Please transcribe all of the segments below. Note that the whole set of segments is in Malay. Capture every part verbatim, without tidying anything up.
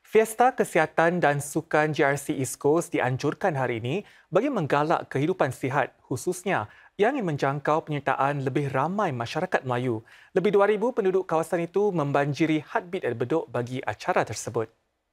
Fiesta Kesihatan dan Sukan G R C East Coast dianjurkan hari ini bagi menggalak kehidupan sihat, khususnya yang ingin menjangkau penyertaan lebih ramai masyarakat Melayu. Lebih dua ribu penduduk kawasan itu membanjiri Heartbeat Air Bedok bagi acara tersebut.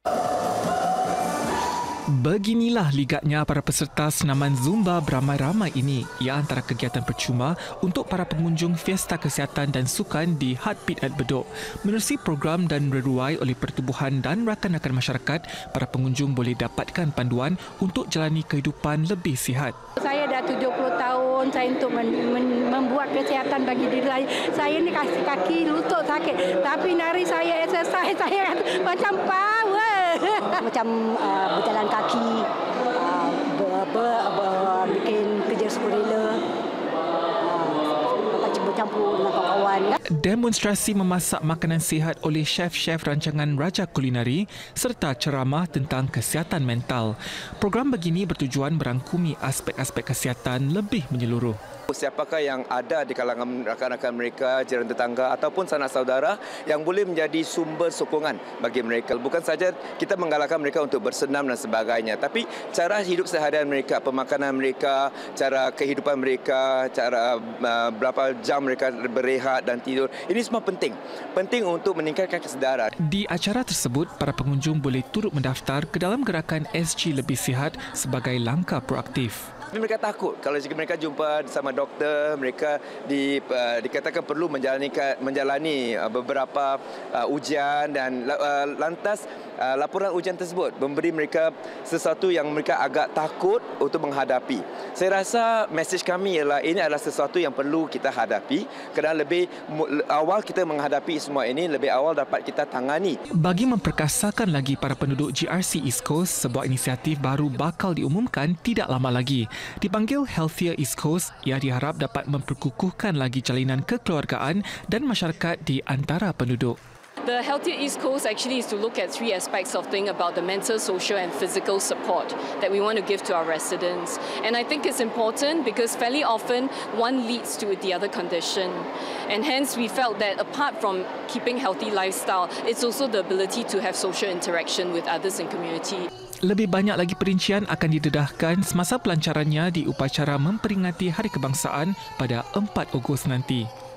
Beginilah ligatnya para peserta senaman Zumba beramai-ramai ini. Ia antara kegiatan percuma untuk para pengunjung Fiesta Kesihatan dan Sukan di Heartbeat Air Bedok. Menerusi program dan reruai oleh pertubuhan dan rakan-rakan masyarakat, para pengunjung boleh dapatkan panduan untuk jalani kehidupan lebih sihat. Saya dah tujuh puluh tahun, saya untuk men, men, membuat kesihatan bagi diri saya. Saya ni kaki, kaki lutut sakit. Tapi nari saya exercise, saya macam power. Macam uh, berjalan kaki, uh, ber, ber, ber, bikin kerja sukarela, uh, bercampur dengan kawan-kawan. Demonstrasi memasak makanan sihat oleh chef-chef rancangan Raja Kulinari serta ceramah tentang kesihatan mental. Program begini bertujuan merangkumi aspek-aspek kesihatan lebih menyeluruh. Siapakah yang ada di kalangan rakan-rakan mereka, jiran tetangga ataupun sanak saudara yang boleh menjadi sumber sokongan bagi mereka. Bukan saja kita menggalakkan mereka untuk bersenam dan sebagainya, tapi cara hidup seharian mereka, pemakanan mereka, cara kehidupan mereka, cara uh, berapa jam mereka berehat dan tidur. Ini semua penting. Penting untuk meningkatkan kesedaran. Di acara tersebut, para pengunjung boleh turut mendaftar ke dalam gerakan S G Lebih Sihat sebagai langkah proaktif. Tapi mereka takut kalau jika mereka jumpa sama doktor, mereka di, uh, dikatakan perlu menjalani menjalani uh, beberapa uh, ujian dan uh, lantas uh, laporan ujian tersebut memberi mereka sesuatu yang mereka agak takut untuk menghadapi. Saya rasa mesej kami ialah ini adalah sesuatu yang perlu kita hadapi kerana lebih awal kita menghadapi semua ini, lebih awal dapat kita tangani. Bagi memperkasakan lagi para penduduk G R C East Coast, sebuah inisiatif baru bakal diumumkan tidak lama lagi. Dipanggil Healthier East Coast, ia diharap dapat memperkukuhkan lagi jalinan kekeluargaan dan masyarakat di antara penduduk. The Healthier East Coast actually is to look at three aspects of thing about the mental, social and physical support that we want to give to our residents. And I think it's important because fairly often one leads to the other condition. And hence we felt that apart from keeping healthy lifestyle, it's also the ability to have social interaction with others in community. Lebih banyak lagi perincian akan didedahkan semasa pelancarannya di upacara memperingati Hari Kebangsaan pada empat Ogos nanti.